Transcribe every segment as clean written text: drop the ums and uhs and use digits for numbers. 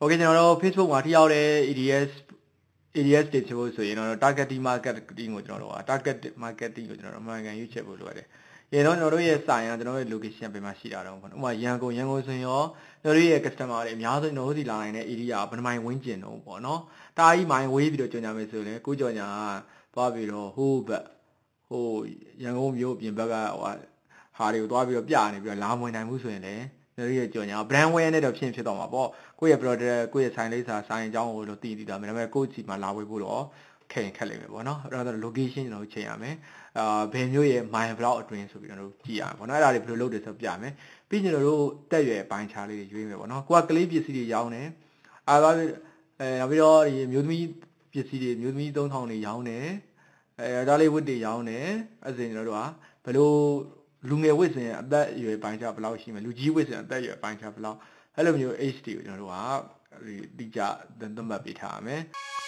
Okay ကျွန်တော်တို့ Facebook မှာထိရောက်တဲ့ ADS တွေဖြစ်ဖို့ဆိုရင်တော့ targeting marketing ကိုကျွန်တော်တို့က target marketing ကိုကျွန်တော်တို့အမှန်ကန်ရွေးချယ်ဖို့လိုရတယ်။ရင်တော့ကျွန်တော်တို့ရဲ့ဆိုင်ကကျွန်တော်တို့ရဲ့ location ဘယ်မှာရှိတာတော့ပေါ့နော်။ဥပမာရန်ကုန်ဆိုရင်ရောကျွန်တော်တို့ရဲ့ customer တွေအများဆုံးကျွန်တော်တို့စီလာနိုင်တဲ့ area ဘယ်နှမိုင်ဝန်းကျင်တော့ပေါ့နော်။တာကြီးမိုင်ဝေးပြီးတော့ကြော်ညာမယ်ဆိုရင်ကိုကြော်ညာကသွားပြီးတော့ဟိုရန်ကုန်မြို့ပြင်ဘက်ကဟာတွေကိုသွားပြီးတော့ပြနေပြီးတော့လာမဝင်နိုင်ဘူးဆိုရင်လည်းကျွန်တော်ရဲ့ကြော်ညာ brand awareness နဲ့တော့ဖြစ်သွားမှာပေါ့ကိုယ့်ရဲ့ product ကိုယ့်ရဲ့ဆိုင်လိပ်စာဆိုင်အကြောင်းကိုလို့တည်တာမယ်ဒါပေမဲ့ကိုယ့်စီမှာလာဝယ်ဖို့တော့ခက်လိမ့်မယ်ပေါ့နော်အဲ့တော့ location ကျွန်တော်တို့ချိန်ရမယ်ဘယ်မျိုးရဲ့ my blog အတွင်းဆိုပြီးတော့ကြည့်ရမယ်ပေါ့နော်အဲ့ဒါတွေဘယ်လိုလုပ်တယ်ဆိုပြမယ်ပြီးကျွန်တော်တို့တက်ရွယ်ပိုင်းခြားလေးတွေရွေးမယ်ပေါ့နော်ကိုကကလေးပစ္စည်းတွေရောင်းတယ်နောက်ပြီးတော့ဒီမျိုးသမီးပစ္စည်းတွေမျိုးသမီး3000တွေရောင်းတယ်ဒါလေးဝတ်တွေရောင်းတယ်အဲ့ဒါကျွန်တော်တို့ကဘယ်လိုလူငယ်ဝတ်စဉ်အသက်အရွယ်ပိုင်းခြားဘယ်လောက်ရှိမလဲလူကြီးဝတ်စဉ်အသက်အရွယ်ပိုင်းခြားဘယ်လောက်အဲ့လိုမျိုး HD ကိုကျွန်တော်တို့ကတိကျသတ်မှတ်ပေးထားရမယ်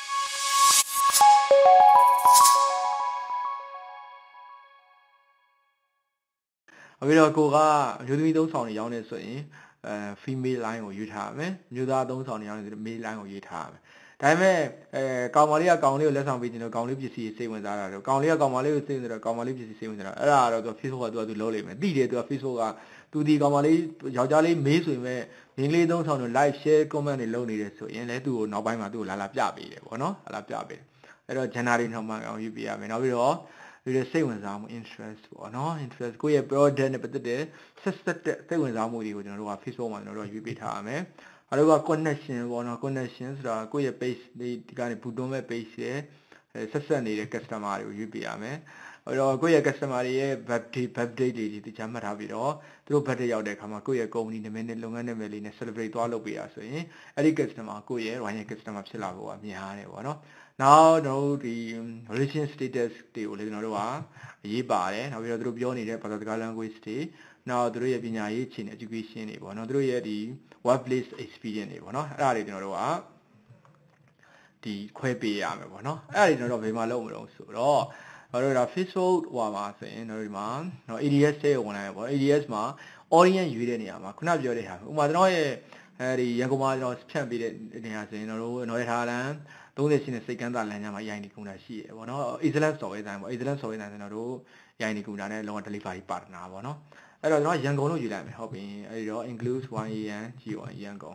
ပြီးတော့ကိုကအမျိုးသမီးသုံးဆောင်တွေရောင်းနေဆိုရင်female line ကိုရွေးထားရမယ်မျိုးသားသုံးဆောင်တွေရောင်းနေဆို male line ကိုရွေးထားရမယ်ဒါပေမဲ့ကောင်မလေးကကောင်လေးကိုလက်ဆောင်ပေးခြင်းတော့ကောင်လေးပစ္စည်းစိတ်ဝင်စားတာတော့ကောင်လေးကကောင်မလေးကိုစိတ်ဝင်စားတော့ကောင်မလေးပစ္စည်းစိတ်ဝင်စားတာအဲ့ဒါတော့သူ Facebook ကသူလုံးလိမ့်မယ်တိတယ်သူက Facebook ကသူဒီကောင်မလေးယောက်ျားလေးမေးဆိုရင်ပဲမင်းလေးသုံးဆောင်တို့ live share comment တွေလုပ်နေတယ်ဆိုရင်လည်းသူ့ကိုနောက်ပိုင်းမှာသူ့ကိုလာပြပေးတယ်ပေါ့နော်လာပြပေးတယ်အဲ့တော့ gender တွေနောက်မှအောင်ယူပေးရမယ်နောက်ပြီးတော့ဒီစိတ်ဝင်စားမှု interest ပေါ့နော် interest ကိုယ့်ရဲ့ product နဲ့ပတ်သက်တဲ့ဆက်တဲ့စိတ်ဝင်စားမှုတွေကိုကျွန်တော်တို့က Facebook မှာကျွန်တော်တို့ရွေးပေးထားရမယ်အဲ့တော့ connection ပေါ့နော် connection ဆိုတာကိုယ့်ရဲ့ page ဒီကနေဘူတွန်းမဲ့ page ရဲ့ဆက်နေတဲ့ customer တွေကိုရွေးပေးရမယ်အဲ့တော့ကိုယ့်ရဲ့ customer တွေရဲ့ birthday တွေတခြားမှတ်ထားပြီးတော့သူတို့ birthday ရောက်တဲ့အခါမှာကိုယ့်ရဲ့ company နာမည်နဲ့လုပ်ငန်းနာမည်လေးနဲ့ celebrate သွားလုပ်ပေးရဆိုရင်အဲ့ဒီ customer ကိုယ့်ရဲ့ royal customer ဖြစ်လာဖို့အများတယ်ပေါ့နော်နောက်တို့ဒီ relation status တွေကိုလည်းကျွန်တော်တို့ကအရေးပါတယ်နောက်ပြီးတော့သူတို့ပြောနေတဲ့ဘာသာစကား language တွေနောက်သူတို့ရဲ့ပညာရေးအခြေအနေ education တွေပေါ့နော်သူတို့ရဲ့ဒီ workplace experience တွေပေါ့နော်အဲ့ဒါတွေကျွန်တော်တို့ကဒီခွဲပေးရမယ်ပေါ့နော်အဲ့ဒါတွေကျွန်တော်တို့ဘယ်မှာလုပ်မလို့ဆိုတော့တို့ဒါ Facebook ဟိုမှာဆိုရင်တို့ဒီမှာနော် ADS ထဲကိုဝင်လာရပေါ့ ADS မှာ audience ရွေးတဲ့နေရာမှာခုနပြောတဲ့ဟာဥပမာကျွန်တော်ရဲ့အဲဒီရန်ကုန်မှာကျွန်တော်ဖြန့်ပေးတဲ့နေရာဆိုရင်တို့နော်ရထားလမ်း30ရှိတဲ့စိတ်ကမ်းသာလမ်းညမှာရိုင်းနေကုန်တာရှိရပေါ့နော် Island Store ရေးတိုင်းပေါ့ Island Store ရေးတိုင်းကျွန်တော်တို့ရိုင်းနေကုန်တာနဲ့လောက delivery partner ပေါ့နော်အဲ့တော့ကျွန်တော်ရန်ကုန်လို့ယူလိုက်မယ်ဟုတ်ပြီအဲ့ဒီတော့ include 1am G1 ရန်ကုန်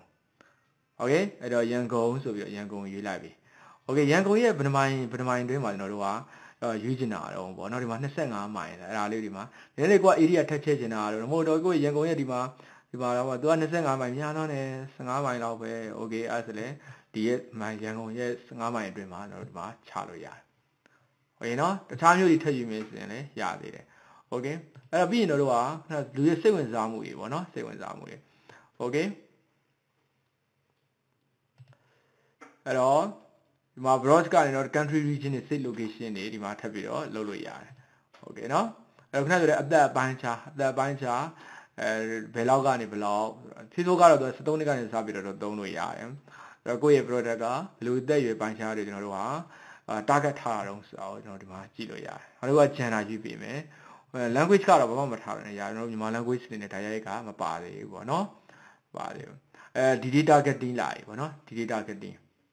okay အဲ့တော့ရန်ကုန်ဆိုပြီးတော့ရန်ကုန်ရွေးလိုက်ပြီ okay ရန်ကုန်ရဲ့ဗနမိုင်တွင်းမှာကျွန်တော်တို့ကရွေးချင်တာတော့ပေါ့နော်ဒီမှာ25မိုင်အဲ့ဒါလေးဒီမှာနည်းနည်းကို area ထက်ချဲ့ချင်တာတော့မဟုတ်တော့ကိုရန်ကုန်ရဲ့ဒီမှာတော့သူက25မိုင်များတော့တယ်15မိုင်လောက်ပဲ okay အဲ့ဒါဆိုလေဒီရဲ့ရန်ကုန်ရဲ့15မိုင်အတွင်းမှာကျွန်တော်တို့ဒီမှာချလို့ရတယ်ဟုတ်ရင်နော်တခြားမျိုးတွေထည့်ယူမယ်ဆိုရင်လည်းရသေးတယ် okay အဲ့တော့ပြီးရင်တို့ကလူရဲ့စိတ်ဝင်စားမှုတွေပေါ့နော်စိတ်ဝင်စားမှုတွေ okay အဲ့တော့ဒီမှာ browse ကနေတော့ country region နဲ့ state location တွေဒီမှာထပ်ပြီးတော့လုပ်လို့ရတယ်ဟုတ်ကဲ့နော်အဲ့တော့ခဏဆိုတဲ့အသက်အပိုင်းခြားဘယ်လောက်ကနေဘယ်လောက် Facebook ကတော့သူ13နှစ်ကနေစပြီးတော့သုံးလို့ရတယ်အဲ့တော့ကိုယ့်ရဲ့ product ကလူအသက်အရွယ်ပိုင်းခြားတွေကျွန်တော်တို့ကtarget ထားတာတော့ဆိုတော့ကျွန်တော်ဒီမှာကြည့်လို့ရတယ်နောက်တစ်ခုက gender ယူပေးမယ် language ကတော့ဘာမှမထားရနဲ့ရတယ်ကျွန်တော်မြန်မာ language တွေနဲ့direct ကမပါသေးဘူးပေါ့နော်ပါသေးဘူးဒီ data marketing လာပြီပေါ့နော်ဒီ data marketing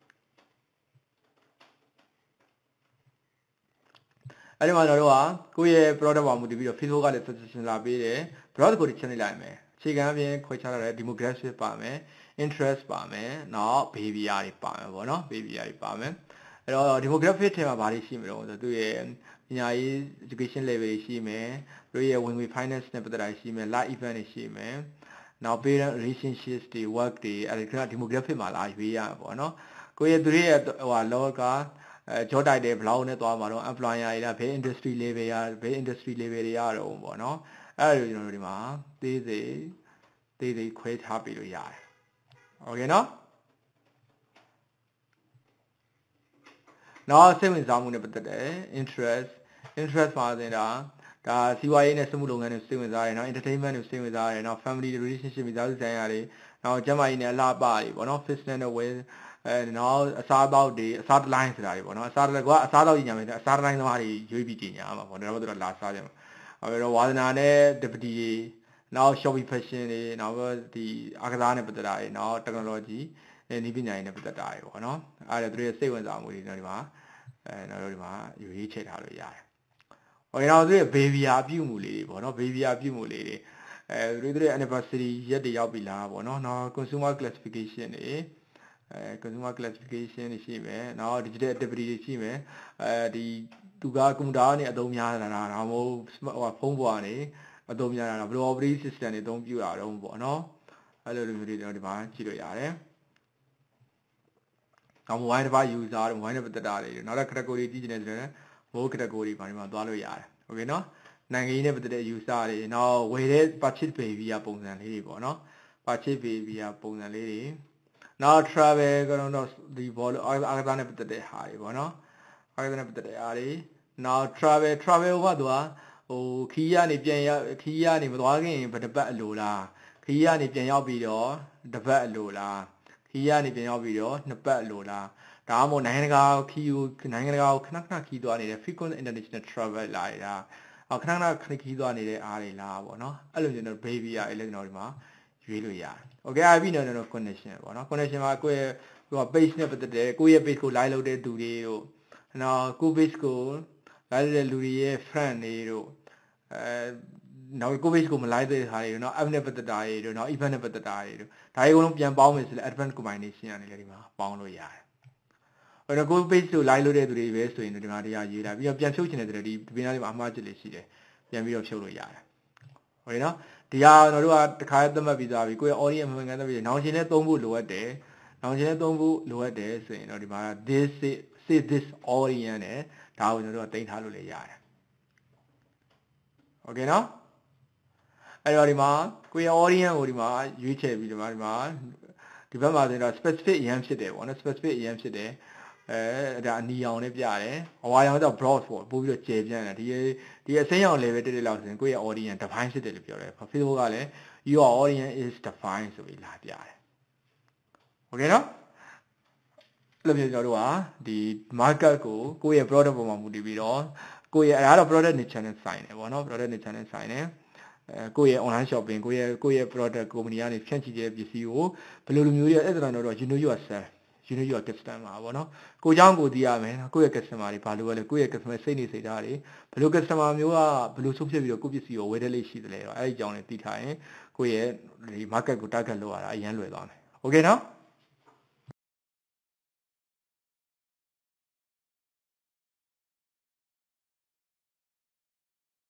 အဲ့ဒီမှာကျွန်တော်တို့ကကိုယ့်ရဲ့ product ပေါ်မူတည်ပြီးတော့ Facebook ကလည်း suggestion လာပေးတယ် browse ကိုချက်လိုက်မယ်အခြေခံအပြင်ခွဲခြားထားတဲ့ demographic ပါမယ် interest ပါမယ်နောက် behavior တွေပါမယ်ပေါ့နော် behavior တွေပါမယ်အဲ့တော့ demographic ထဲမှာဘာတွေရှိမလို့ဆိုတော့သူရဲ့ပညာရေး education level တွေရှိမယ်သူရဲ့ဝင်ငွေ finance နဲ့ပတ်သက်တာရှိမယ် live event တွေရှိမယ်နောက် parent relationships တွေ work တွေအဲ့ဒီက demographic မှာလာရွေးရမှာပေါ့နော်ကိုယ့်ရဲ့သူရဲ့လောကကြောတိုက်တယ်ဘလောက်နဲ့သွားမှာတော့ employer တွေလားဘယ် industry level တွေရတော့ပေါ့နော်အဲ့ဒါကျွန်တော်တို့ဒီမှာသေးသေးခွဲထားပြီးလို့ရတယ်โอเคနော်နောက်စိတ်ဝင်စားမှုနဲ့ပတ်သက်တဲ့ interest ပါတဲ့ဒါစီးပွားရေးနဲ့စမှုလုပ်ငန်းတွေစိတ်ဝင်စားတယ်နော် entertainment တွေစိတ်ဝင်စားတယ်နော် family relationship မိသားစုဆိုင်ရာတွေနောက်ကျန်းမာရေးနဲ့အလှပတွေပေါ့နော် fitness နဲ့ well နောက်အစားအသောက်တွေအစားတလိုင်းဆိုတာတွေပေါ့နော်အစားတော့ညံမယ်အစားတလိုင်းသမားတွေရွေးပြီးကြညာမှာပေါ့ဒါတော့သူတို့လာစားကြမှာအဲ့တော့ဝါသနာနဲ့ deputy နောက် shopping fashion တွေနောက်ဒီအားကစားနဲ့ပတ်သက်တာတွေနောက် technology နည်းပညာတွေနဲ့ပတ်သက်တာတွေပေါ့နော်အဲ့ဒါသူတို့ရဲ့စိတ်ဝင်စားမှုတွေကျွန်တော်ဒီမှာနောက်တော့ဒီမှာရွေးချယ်ထားလို့ရတယ်။ Okay နောက်သူတို့ရဲ့ baby အပြုမှုလေးတွေပေါ့နော် baby အပြုမှုလေးတွေသူတို့ရဲ့ anniversary ရက်တွေရောက်ပြီလားပေါ့နော်နောက် consumer classification တွေconsumer classification တွေရှိမယ်နောက် digital activity တွေရှိမယ်ဒီသူကကွန်ပျူတာနဲ့အသုံးများတာဒါမှမဟုတ်ဖုန်းပေါ်ကနေအသုံးများတာဘယ်လို operating system တွေအသုံးပြုတာတော့ပေါ့နော်အဲ့လိုမျိုးတွေကျွန်တော်ဒီမှာကြည့်လို့ရတယ်နောက် mobile device user တို့ mobile နဲ့ပတ်သက်တာတွေနောက်တစ် category ကြည့်နေတယ်ဆိုရင် mobile category ဘာတွေမှာသွားလို့ရတယ် okay နော်နိုင်ငံရေးနဲ့ပတ်သက်တဲ့ user တွေနောက်ဝယ်တဲ့ purchase behavior ပုံစံလေးတွေပေါ့နော် purchase behavior ပုံစံလေးတွေနောက် travel ကတော့ဒီဘောလို့အားကစားနဲ့ပတ်သက်တဲ့ဟာတွေပေါ့နော်အားကစားနဲ့ပတ်သက်တဲ့အားတွေနောက် travel ကသူကဟိုခီးရနေပြန်ရောက်ခီးရနေမသွားခင်ဘယ်တစ်ပတ်အလိုလားခီးရနေပြန်ရောက်ပြီးတော့တစ်ပတ်အလိုလားခီးရနေပြန်ရောက်ပြီးတော့နှစ်ပတ်အလိုလားဒါမှမဟုတ်နိုင်ငံတကာခီးကိုနိုင်ငံတကာကိုခဏခီးသွားနေတဲ့ frequent international travel လာတာခဏခီးသွားနေတဲ့အားတွေလားပေါ့နော်အဲ့လိုကျွန်တော် baby ရအဲ့လိုကျွန်တော်ဒီမှာရွေးလို့ရတယ် okay အဲ့ပြီးတော့ကျွန်တော် connection ပေါ့နော် connection မှာကိုယ့်ရဲ့ဟို page နဲ့ပတ်သက်တဲ့ကိုယ့်ရဲ့ page ကို like လုပ်တဲ့သူတွေတို့နောက်ကို page ကို like လုပ်တဲ့လူတွေရဲ့ friend တွေတို့နောက်ကို page ကိုမ like တဲ့ဟာတွေတို့နောက် app နဲ့ပတ်သက်တာတွေတို့နောက် event နဲ့ပတ်သက်တာတွေတို့ဒါတွေအကုန်လုံးပြန်ပေါင်းမယ်ဆိုရင် advanced combination ကနေလည်းဒီမှာပေါင်းလို့ရတယ်အဲ့တော့ကို page ကို like လုပ်တဲ့သူတွေပဲဆိုရင်ဒီမှာတရားရေးတာပြီးတော့ပြန်ဖြုတ်ချင်တဲ့သူတွေဒီပင်နားလေးမှာအမှားချက်လေးရှိတယ်ပြန်ပြီးတော့ဖြုတ်လို့ရတယ်ဟုတ်ပြီနော်ဒီဟာကျွန်တော်တို့ကတခါသတ်မှတ်ပြီးသားပြီကိုယ့်ရဲ့ audience မှန်ကန်သတ်ပြီးနောင်ရှင်နဲ့သုံးဖို့လိုအပ်တယ်နောင်ရှင်နဲ့သုံးဖို့လိုအပ်တယ်ဆိုရင်တော့ဒီမှာ this say this audience နဲ့ဒါကိုကျွန်တော်တို့ကတင်ထားလို့လည်းရတယ် okay နော်အဲ့တော့ဒီမှာကိုယ့်ရဲ့ audience ကိုဒီမှာရွေးချယ်ပြီးဒီမှာဒီဘက်မှာဆိုတော့ specific အရန်ဖြစ်တယ်ပေါ့နော် specific အရန်ဖြစ်တယ်ဒါအနီအောင်နဲ့ပြတယ်အဝါရောင်တော့ broad ပေါ့ပို့ပြီးတော့ကျယ်ပြန့်တယ်ဒီအစိမ်းရောင် level တက်လောက်ဆိုရင်ကိုယ့်ရဲ့ audience define ဖြစ်တယ်လို့ပြောတယ် Facebook ကလည်း your audience is defined ဆိုပြီးလာပြတယ် okay နော်အဲ့လိုမျိုးကျွန်တော်တို့ကဒီ market ကိုကိုယ့်ရဲ့ product ပေါ်မှာမူတည်ပြီးတော့ကိုယ့်ရဲ့အဲ့ဒါတော့ product niche နဲ့ဆိုင်တယ်ပေါ့နော် product niche နဲ့ဆိုင်တယ်ကိုယ့်ရဲ့ online shopping ကိုယ့်ရဲ့ product company ကနေဖြန့်ချိတဲ့ပစ္စည်းကိုဘယ်လိုလိုမျိုးတွေအဲ့ဒါတော့ you know yourself you know your customer ပေါ့နော်ကိုเจ้าကိုသိရမယ်ကိုယ့်ရဲ့ customer တွေဘာလို့လဲကိုယ့်ရဲ့ customer စိတ်နေစိတ်ဓာတ်တွေဘယ်လို customer မျိုးကဘယ်လိုဆုံးဖြတ်ပြီးတော့ကိုယ့်ပစ္စည်းကိုဝယ်တဲ့လေးရှိတယ်လဲအဲ့ဒီအကြောင်းလေးသိထားရင်ကိုယ့်ရဲ့ဒီ market ကို target လုပ်ရတာအရင်လွယ်သွားမယ် okay နော်